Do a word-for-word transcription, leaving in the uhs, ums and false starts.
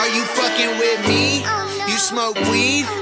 Are you fucking with me? You smoke weed?